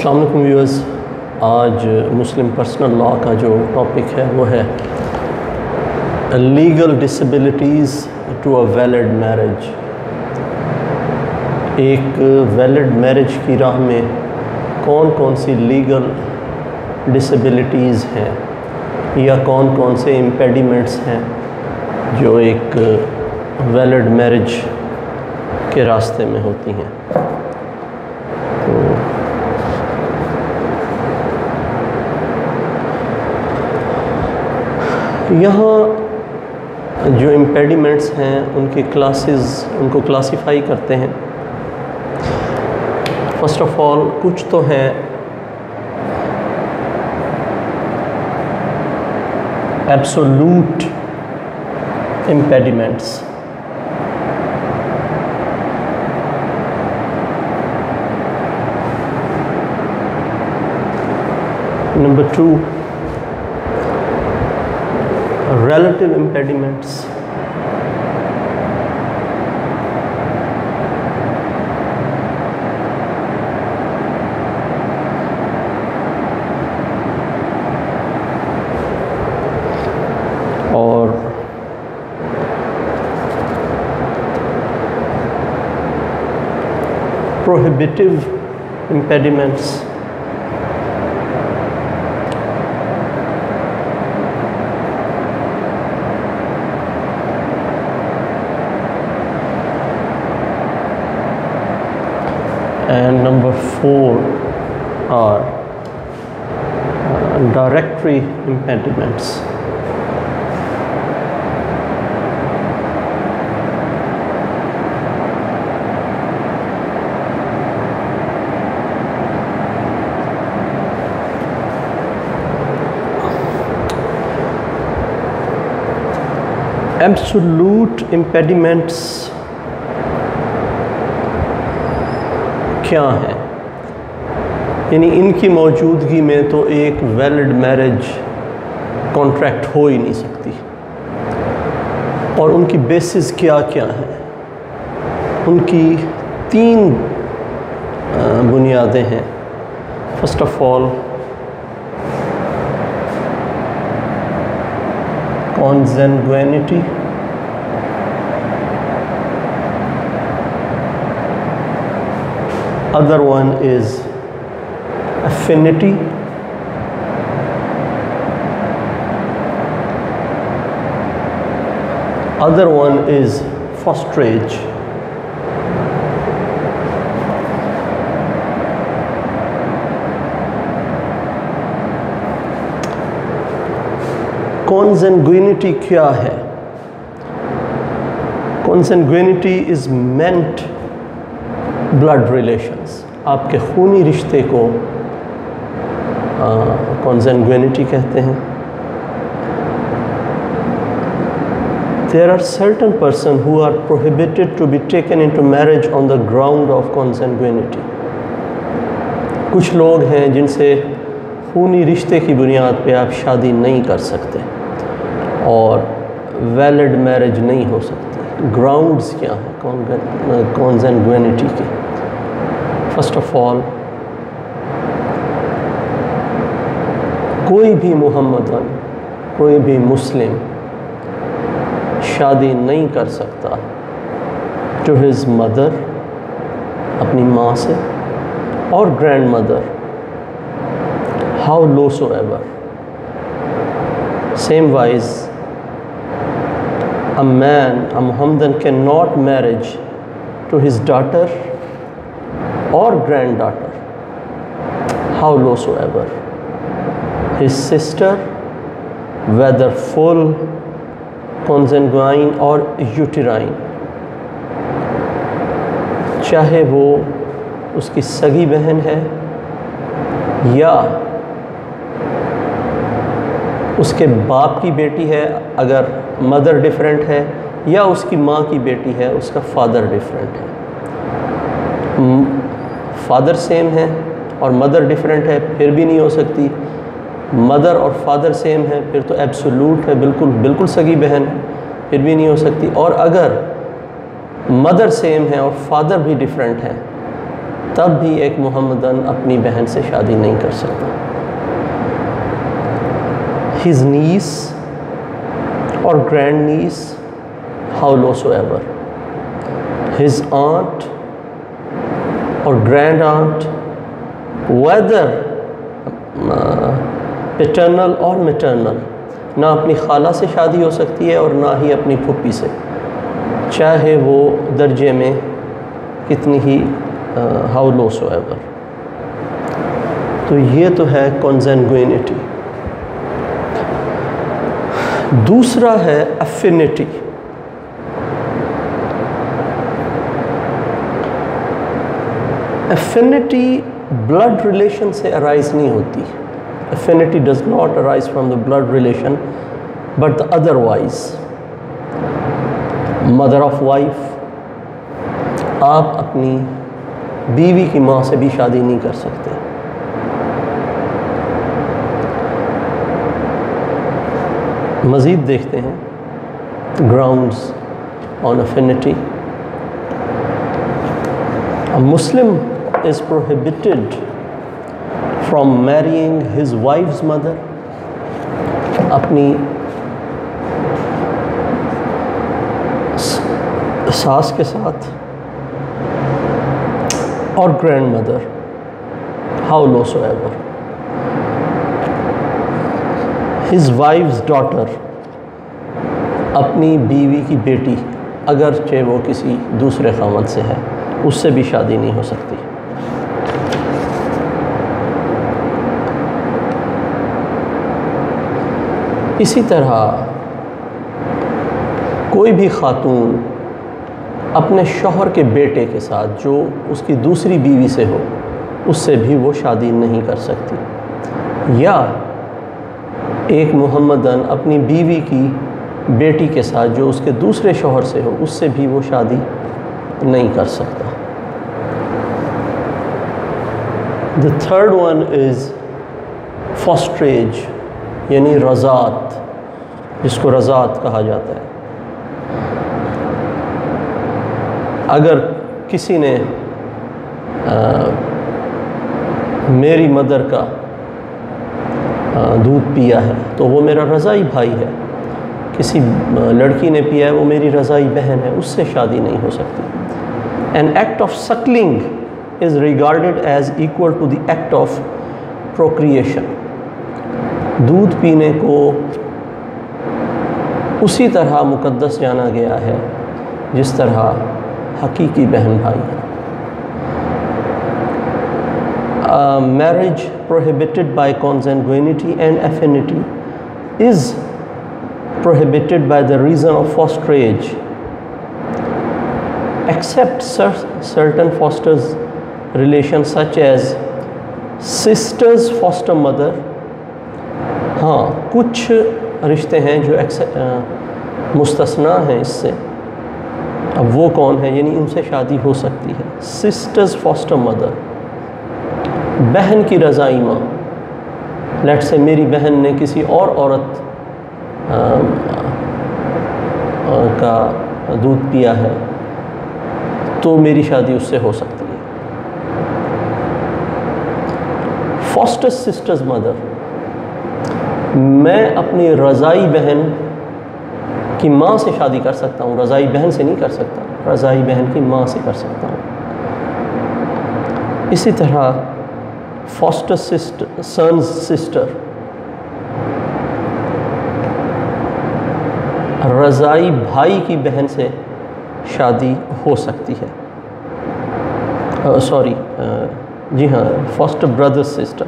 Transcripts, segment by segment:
السلام علیکم ویورز، آج مسلم پرسنل لاء کا جو ٹاپک ہے وہ ہے legal disabilities to a valid marriage. ایک ویلڈ میرج کی راہ میں کون کون سی لیگل ڈسیبلٹیز ہیں یا کون کون سے امپیڈیمنٹس ہیں جو ایک ویلڈ میرج کے راستے میں ہوتی ہیں۔ یہاں جو امپیڈیمنٹس ہیں ان کی ان کو کلاسیفائی کرتے ہیں۔ فرسٹ آف آل کچھ تو ہیں absolute impediments, number 2 relative impediments، اور prohibitive impediments۔ And number 4 are directory impediments۔ Absolute impediments کیا ہیں؟ یعنی ان کی موجودگی میں تو ایک ویلڈ میرج کانٹریکٹ ہو ہی نہیں سکتی، اور ان کی بیسز کیا کیا ہیں؟ ان کی 3 بنیادیں ہیں۔ First of all consanguinity، other one is affinity، other one is fosterage۔ consanguinity کیا ہے؟ consanguinity is meant blood relations, آپ کے خونی رشتے کو consanguinity کہتے ہیں۔ There are certain persons who are prohibited to be taken into marriage on the ground of consanguinity۔ کچھ لوگ ہیں جن سے خونی رشتے کی بنیاد پہ آپ شادی نہیں کر سکتے اور ویلڈ میرج نہیں ہو سکتی۔ گراؤنڈز کیا ہیں consanguinity کے؟ فرسٹ آف آل کوئی بھی محمدن، کوئی بھی مسلم شادی نہیں کر سکتا ٹو ہز مدر، اپنی ماں سے، اور grandmother, how low so ever. Same wise a man, a Muhammadan cannot marry to his daughter or granddaughter, how low soever, his sister, whether full consanguine or uterine، چاہے وہ اس کی سگی بہن ہے یا اس کے باپ کی بیٹی ہے اگر مدر ڈیفرنٹ ہے، یا اس کی ماں کی بیٹی ہے اس کا فادر ڈیفرنٹ ہے۔ فادر سیم ہے اور مدر ڈیفرنٹ ہے پھر بھی نہیں ہو سکتی، مدر اور فادر سیم ہے پھر تو ایبسولوٹ ہے، بالکل سگی بہن ہے پھر بھی نہیں ہو سکتی، اور اگر مدر سیم ہے اور فادر بھی ڈیفرنٹ ہے تب بھی ایک محمدن اپنی بہن سے شادی نہیں کر سکتا. His niece or grand niece, howsoever, his aunt or grand aunt, whether paternal or maternal, نہ اپنی خالہ سے شادی ہو سکتی ہے اور نہ ہی اپنی پھوپھی سے، چاہے وہ درجے میں کتنی ہی howsoever. تو یہ تو ہے consanguinity. دوسرا ہے affinity. affinity blood relation سے arise نہیں ہوتی. affinity does not arise from the blood relation but the otherwise. mother of wife، آپ اپنی بیوی کی ماں سے بھی شادی نہیں کر سکتے. مزید دیکھتے ہیں grounds on affinity. A Muslim is prohibited from marrying his wife's mother، اپنی ساس کے ساتھ، اور grandmother howsoever. his wife's daughter، اپنی بیوی کی بیٹی اگرچہ وہ کسی دوسرے خاوند سے ہے، اس سے بھی شادی نہیں ہو سکتی. اسی طرح کوئی بھی خاتون اپنے شوہر کے بیٹے کے ساتھ جو اس کی دوسری بیوی سے ہو، اس سے بھی وہ شادی نہیں کر سکتی. یا ایک محمدن اپنی بیوی کی بیٹی کے ساتھ جو اس کے دوسرے شوہر سے ہو، اس سے بھی وہ شادی نہیں کر سکتا. The third one is fosterage، یعنی رضاعت، جس کو رضاعت کہا جاتا ہے. اگر کسی نے میری مدر کا دودھ پیا ہے تو وہ میرا رضاعی بھائی ہے. کسی لڑکی نے پیا ہے وہ میری رضاعی بہن ہے، اس سے شادی نہیں ہو سکتی. An act of suckling is regarded as equal to the act of procreation. دودھ پینے کو اسی طرح مقدس جانا گیا ہے جس طرح حقیقی بہن بھائی ہیں. Marriage prohibited by consanguinity and affinity is prohibited by the reason of fosterage, except certain fosters relations such as sister's foster mother. ہاں کچھ رشتے ہیں جو مستثنا ہیں اس سے. اب وہ کون ہے؟ یعنی ان سے شادی ہو سکتی ہے. سسٹرز فاسٹر مدر، بہن کی رضائی ماں. لیٹ سے میری بہن نے کسی اور عورت کا دودھ پیا ہے تو میری شادی اس سے ہو سکتی ہے. فاسٹر سسٹرز مدر، میں اپنی رضائی بہن کی ماں سے شادی کر سکتا ہوں، رضائی بہن سے نہیں کر سکتا، رضائی بہن کی ماں سے کر سکتا ہوں. اسی طرح فاسٹر سنز سسٹر، رضائی بھائی کی بہن سے شادی ہو سکتی ہے. جی ہاں، foster brother sister.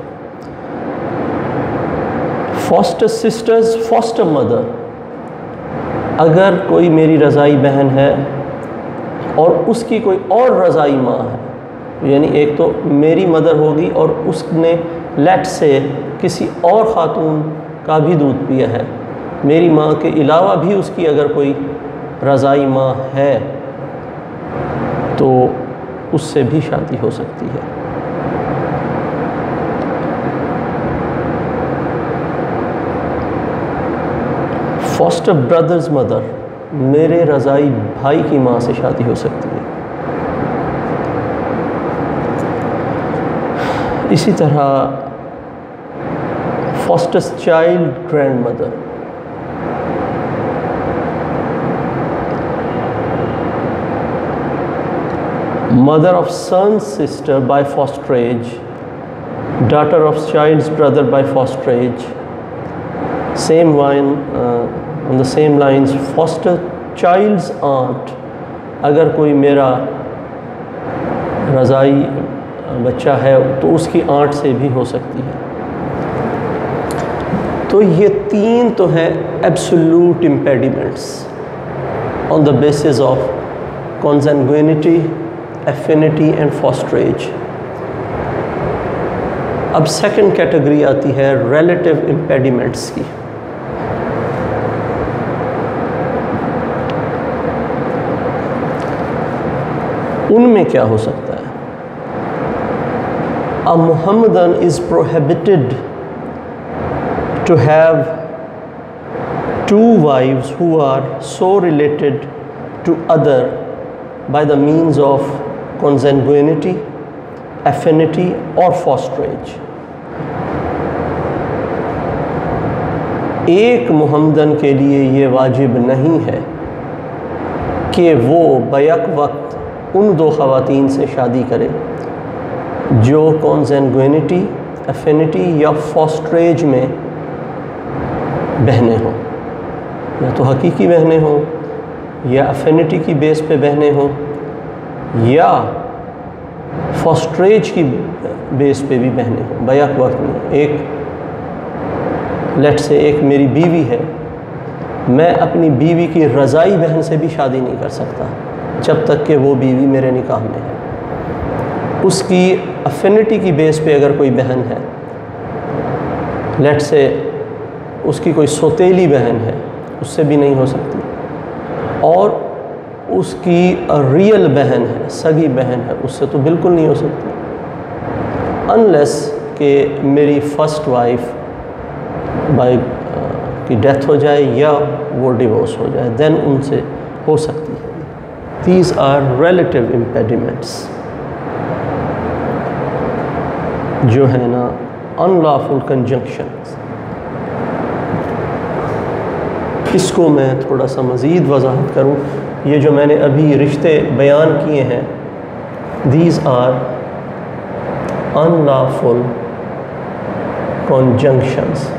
Foster sisters foster mother, اگر کوئی میری رضائی بہن ہے اور اس کی کوئی اور رضائی ماں ہے، یعنی ایک تو میری مدر ہوگی اور اس نے لیٹ سے کسی اور خاتون کا بھی دودھ پیا ہے، میری ماں کے علاوہ بھی اس کی اگر کوئی رضائی ماں ہے تو اس سے بھی شادی ہو سکتی ہے. فاسٹر بردرز مدر، میرے رضائی بھائی کی ماں سے شادی ہو سکتی ہے. اسی طرح foster child grandmother, mother of son's sister by fosterage, daughter of child's brother by fosterage. Same line, on the same lines, foster child's aunt. اگر کوئی میرا رضائی بچہ ہے تو اس کی آنٹ سے بھی ہو سکتی ہے. تو یہ تین تو ہیں absolute impediments on the basis of consanguinity, affinity and fosterage. اب سیکنڈ کیٹیگری آتی ہے ریلیٹیو امپیڈیمنٹس کی. ان میں کیا ہو سکتا ہے؟ A Muhammadan is prohibited to have two wives who are so related to other by the means of consanguinity, affinity or fosterage. ایک محمدن کے لیے یہ واجب نہیں ہے کہ وہ بیک وقت ان دو خواتین سے شادی کرے جو consanguinity, affinity یا fosterage میں بہنیں ہوں، یا تو حقیقی بہنیں ہوں یا affinity کی بیس پہ بہنیں ہوں یا فاسٹریج کی بیس پہ بھی بہنیں ہوں بیک وقت میں. ایک لیٹ سے ایک میری بیوی ہے، میں اپنی بیوی کی رضائی بہن سے بھی شادی نہیں کر سکتا جب تک کہ وہ بیوی میرے نکاح میں ہے. اس کی افینٹی کی بیس پہ اگر کوئی بہن ہے، لیٹ سے اس کی کوئی سوتیلی بہن ہے، اس سے بھی نہیں ہو سکتی. اور اس کی ریئل بہن ہے، سگی بہن ہے، اس سے تو بالکل نہیں ہو سکتی انلیس کہ میری فرسٹ وائف بائی کی ڈیتھ ہو جائے یا وہ ڈیورس ہو جائے، دین ان سے ہو سکتی ہے. These are relative impediments جو ہے نا unlawful conjunctions. اس کو میں تھوڑا سا مزید وضاحت کروں. یہ جو میں نے ابھی رشتے بیان کیے ہیں these are unlawful conjunctions.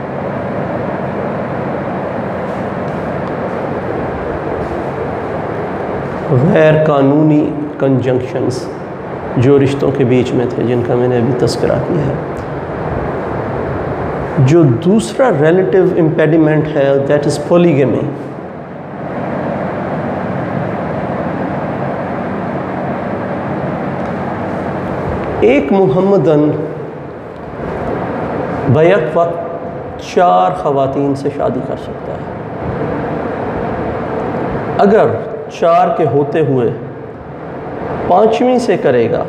غیر قانونی کنجنکشنز جو رشتوں کے بیچ میں تھے، جن کا میں نے ابھی تذکرہ کیا ہے. جو دوسرا ریلیٹیو امپیڈیمنٹ ہے دیٹ از پولیگمی. ایک محمدن بیک وقت 4 خواتین سے شادی کر سکتا ہے. اگر 4 کے ہوتے ہوئے 5ویں سے کرے گا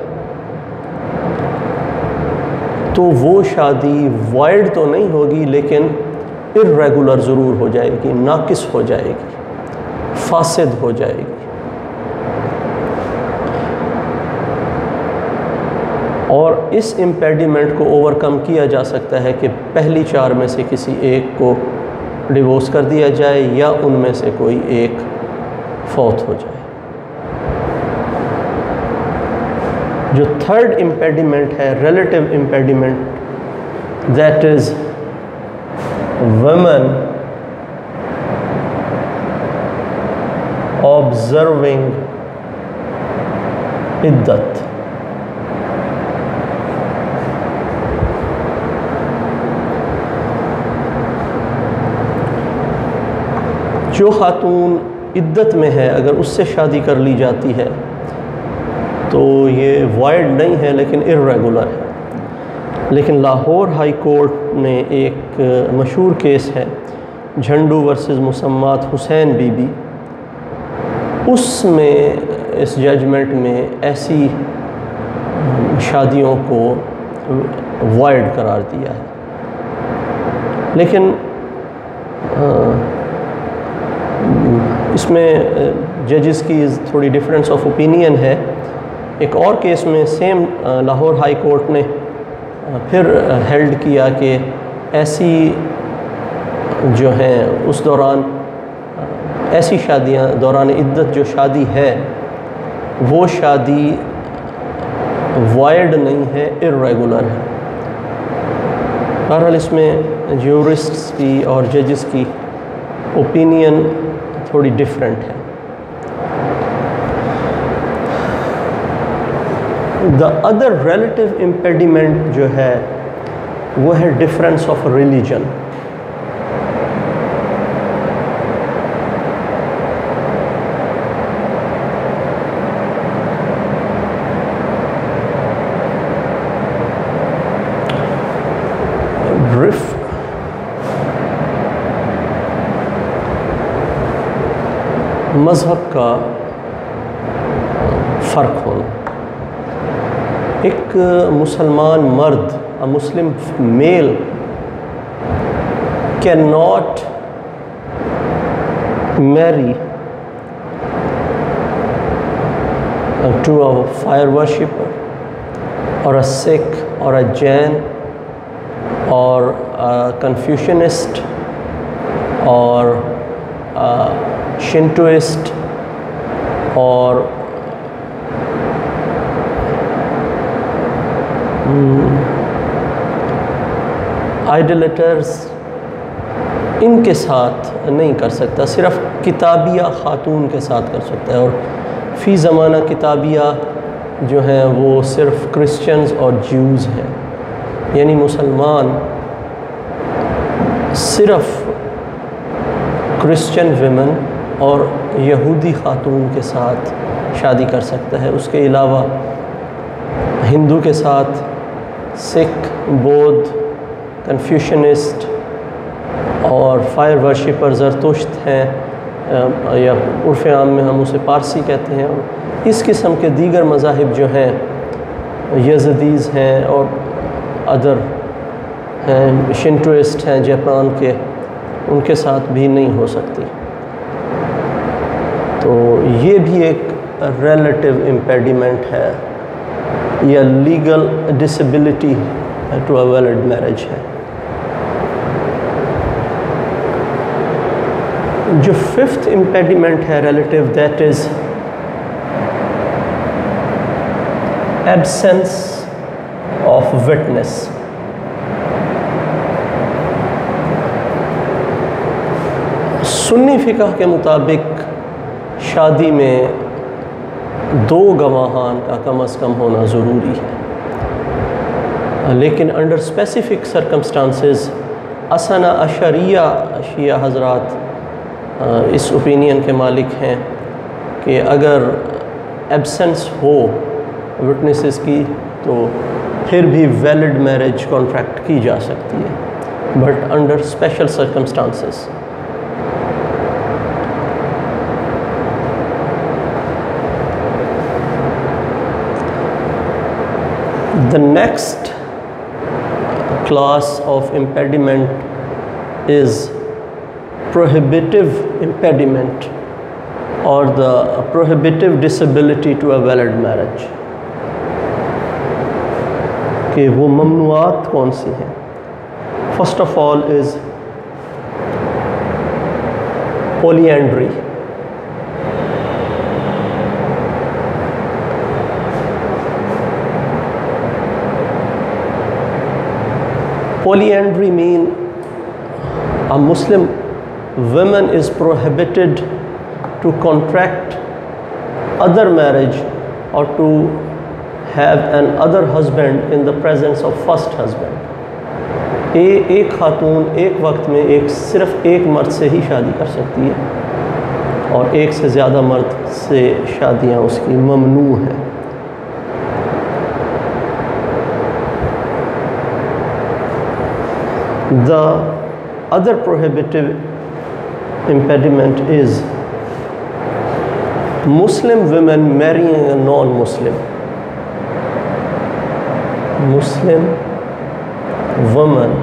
تو وہ شادی وائڈ تو نہیں ہوگی لیکن irregular ضرور ہو جائے گی، ناقص ہو جائے گی، فاسد ہو جائے گی. اور اس امپیڈیمنٹ کو اوور کم کیا جا سکتا ہے کہ پہلی 4 میں سے کسی ایک کو ڈیورس کر دیا جائے یا ان میں سے کوئی ایک فوت ہو جائے. جو تھرڈ امپیڈیمنٹ ہے relative impediment that is women observing عدت. جو خاتون عدت میں ہے اگر اس سے شادی کر لی جاتی ہے تو یہ وائڈ نہیں ہے لیکن irregular ہے. لیکن لاہور ہائی کورٹ نے ایک مشہور کیس ہے جھنڈو ورسز مسمات حسین بی بی، اس میں اس ججمنٹ میں ایسی شادیوں کو وائڈ قرار دیا ہے. لیکن اس میں ججز کی تھوڑی ڈفرینس آف اوپینین ہے. ایک اور کیس میں سیم لاہور ہائی کورٹ نے پھر ہیلڈ کیا کہ ایسی جو ہیں اس دوران ایسی شادیاں دوران عدت جو شادی ہے وہ شادی وائڈ نہیں ہے، ارریگولر ہے۔ بہرحال اس میں جیورسٹس کی اور ججز کی اوپینین تھوڑی ڈیفرنٹ ہے۔ دا ادر ریلیٹیو امپیڈیمنٹ جو ہے وہ ہے ڈفرینس آف ریلیجن۔ مذہب کا فرق ہونا۔ ایک مسلمان مرد، a Muslim male cannot marry to a fire worshipper or a Sikh or a Jain or a Confucianist or a Shintoist اور آئیڈلیٹرز ان کے ساتھ نہیں کر سکتا، صرف کتابیہ خاتون کے ساتھ کر سکتا ہے۔ اور فی زمانہ کتابیہ جو ہیں وہ صرف کرسچنز اور جیوز ہیں، یعنی مسلمان صرف کرسچن ویمن اور یہودی خاتون کے ساتھ شادی کر سکتا ہے۔ اس کے علاوہ ہندو کے ساتھ سکھ، بودھ، کنفیوشنسٹ اور فائر ورشپر زرتشت ہیں، یا عرف عام میں ہم اسے پارسی کہتے ہیں، اس قسم کے دیگر مذاہب جو ہیں، یزدیز ہیں اور ادر ہیں، شنٹوئسٹ ہیں جاپان کے، ان کے ساتھ بھی نہیں ہو سکتی۔ تو یہ بھی ایک ریلیٹیو امپیڈیمنٹ ہے یا legal disability to a valid marriage ہے۔ جو ففتھ امپیڈیمنٹ ہے relative, that is absence of witness. سنی فقہ کے مطابق شادی میں 2 گواہان کا کم از کم ہونا ضروری ہے، لیکن انڈر اسپیسیفک سرکمسٹانسز اثنا اشریہ شیعہ حضرات اس اوپینین کے مالک ہیں کہ اگر ایبسنس ہو وٹنسز کی تو پھر بھی ویلڈ میرج کانٹریکٹ کی جا سکتی ہے، but under special circumstances. The next class of impediment is prohibitive impediment or the prohibitive disability to a valid marriage. کہ وہ ممنوعات کون سی ہیں؟ First of all is polyandry. Polyandry mean a Muslim woman is prohibited to contract other marriage or to have an other husband in the presence of first husband. ایک خاتون ایک وقت میں صرف ایک مرد سے ہی شادی کر سکتی ہے اور ایک سے زیادہ مرد سے شادیاں اس کی ممنوع ہیں۔ The other prohibitive impediment is Muslim women marrying a non-Muslim. Muslim woman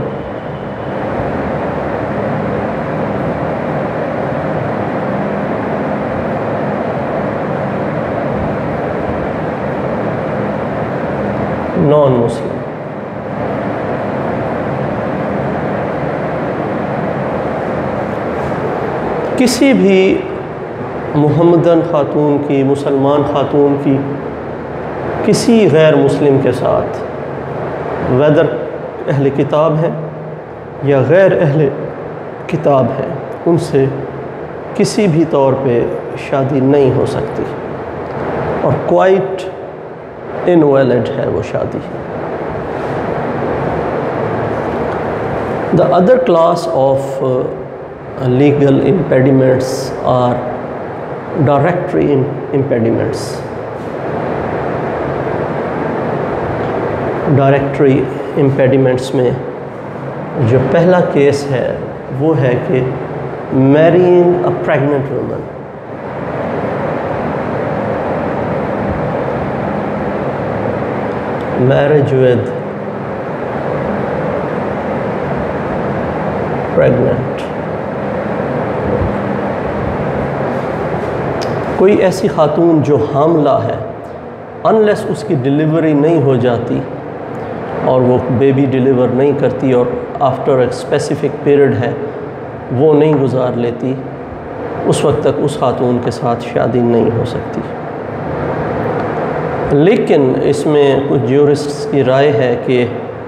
non-Muslim کسی بھی محمدن خاتون کی، مسلمان خاتون کی کسی غیر مسلم کے ساتھ، ویدر اہل کتاب ہیں یا غیر اہل کتاب ہیں، ان سے کسی بھی طور پہ شادی نہیں ہو سکتی، اور کوائٹ انویلڈ ہے وہ شادی۔ The other class of legal impediments are directory impediments. Directory impediments میں جو پہلا کیس ہے وہ ہے کہ marrying a pregnant woman. Marriage with pregnant. کوئی ایسی خاتون جو حاملہ ہے، unless اس کی ڈیلیوری نہیں ہو جاتی اور وہ بیبی ڈیلیور نہیں کرتی اور آفٹر ایک اسپیسیفک پیریڈ ہے وہ نہیں گزار لیتی، اس وقت تک اس خاتون کے ساتھ شادی نہیں ہو سکتی۔ لیکن اس میں کچھ جیورسٹس کی رائے ہے کہ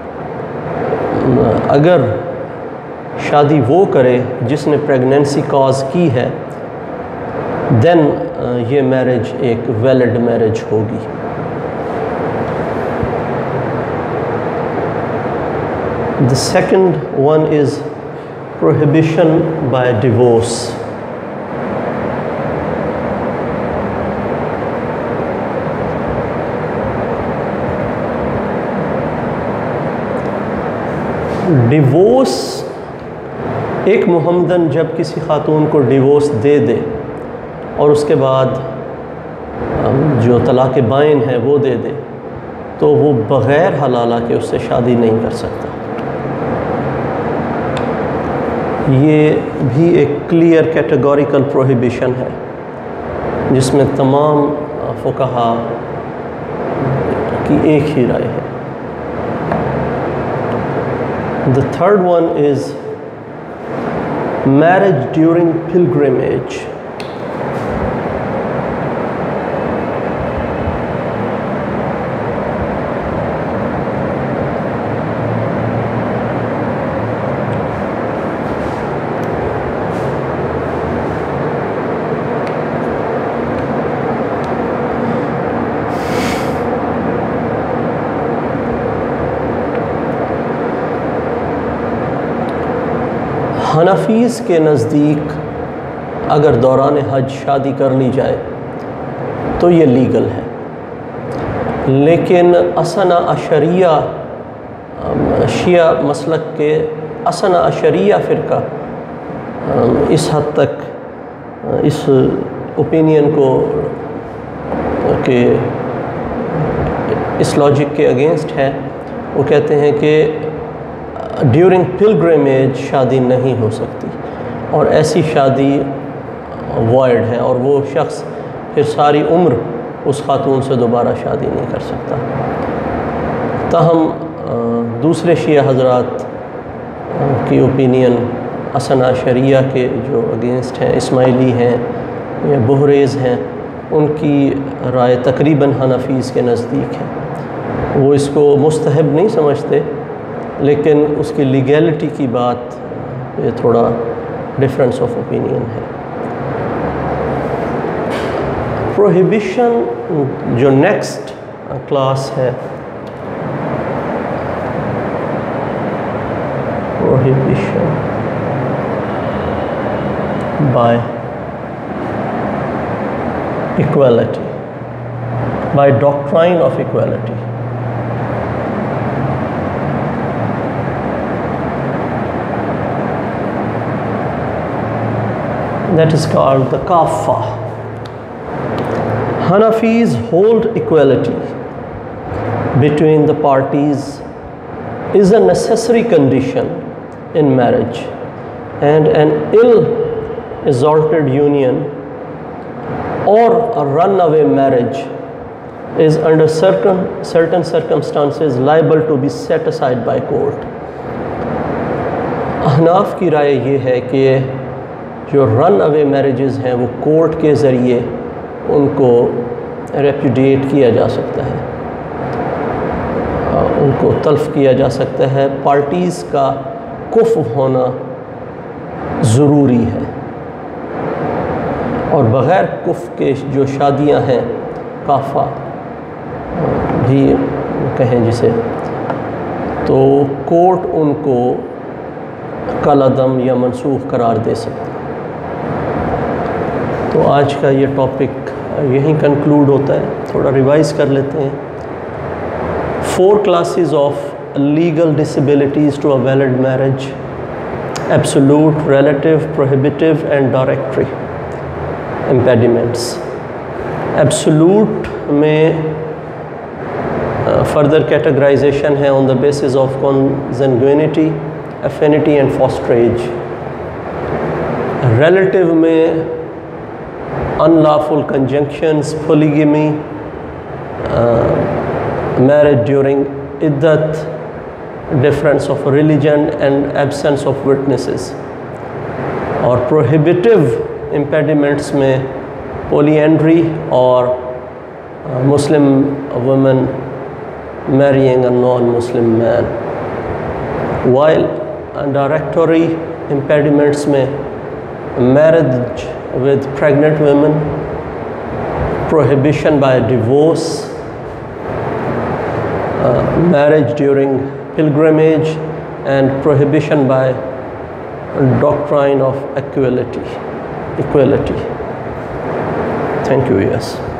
اگر شادی وہ کرے جس نے پریگنینسی کاز کی ہے، دین یہ میرج ایک ویلڈ میرج ہوگی۔ The second one is prohibition by divorce. Divorce, ایک محمدن جب کسی خاتون کو ڈیورس دے دے اور اس کے بعد جو طلاق بائن ہے وہ دے دے، تو وہ بغیر حلالہ کے اس سے شادی نہیں کر سکتا۔ یہ بھی ایک کلیئر کیٹیگوریکل پروہیبیشن ہے جس میں تمام فقہا کی ایک ہی رائے ہے۔ The third one is marriage during pilgrimage. حنفیز کے نزدیک اگر دوران حج شادی کر لی جائے تو یہ لیگل ہے، لیکن اثنا عشریہ شیعہ مسلک کے اثنا عشریہ فرقہ اس حد تک اس اوپینین کو کہ اس لاجک کے اگینسٹ ہے، وہ کہتے ہیں کہ ڈیورنگ پلگریمیج شادی نہیں ہو سکتی، اور ایسی شادی وائڈ ہے، اور وہ شخص پھر ساری عمر اس خاتون سے دوبارہ شادی نہیں کر سکتا۔ تاہم دوسرے شیعہ حضرات کی اوپینین اثنا عشریہ کے جو اگینسٹ ہیں، اسماعیلی ہیں یا بہریز ہیں، ان کی رائے تقریباً حنفیز کے نزدیک ہے۔ وہ اس کو مستحب نہیں سمجھتے، لیکن اس کی لیگیلٹی کی بات یہ تھوڑا ڈفرینس آف اوپینین ہے۔ پروہیبیشن جو نیکسٹ کلاس ہے، prohibition by equality, by doctrine of equality. That is called the kaffa. Hanafis hold equality between the parties is a necessary condition in marriage, and an ill-assorted union or a runaway marriage is under certain circumstances liable to be set aside by court. احناف کی رائے یہ ہے کہ جو رن اوے marriages ہیں وہ court کے ذریعے ان کو ریپوڈیٹ کیا جا سکتا ہے، ان کو تلف کیا جا سکتا ہے۔ پارٹیز کا کفو ہونا ضروری ہے، اور بغیر کفو کے جو شادیاں ہیں کافہ بھی کہیں جسے، تو کورٹ ان کو کالعدم یا منسوخ قرار دے سکتا ہے۔ تو آج کا یہ ٹاپک یہیں کنکلوڈ ہوتا ہے، تھوڑا ریوائز کر لیتے ہیں۔ 4 classes of legal disabilities to a valid marriage: absolute, relative, prohibitive and directory impediments۔ absolute میں further categorization ہے on the basis of consanguinity, affinity and fosterage۔ relative میں unlawful conjunctions, polygamy, marriage during iddat, difference of religion and absence of witnesses۔ اور prohibitive impediments میں polyandry اور Muslim women marrying a non-Muslim man۔ while directory impediments میں marriage with pregnant women, prohibition by divorce, marriage during pilgrimage and prohibition by doctrine of equality۔ Thank you, yes.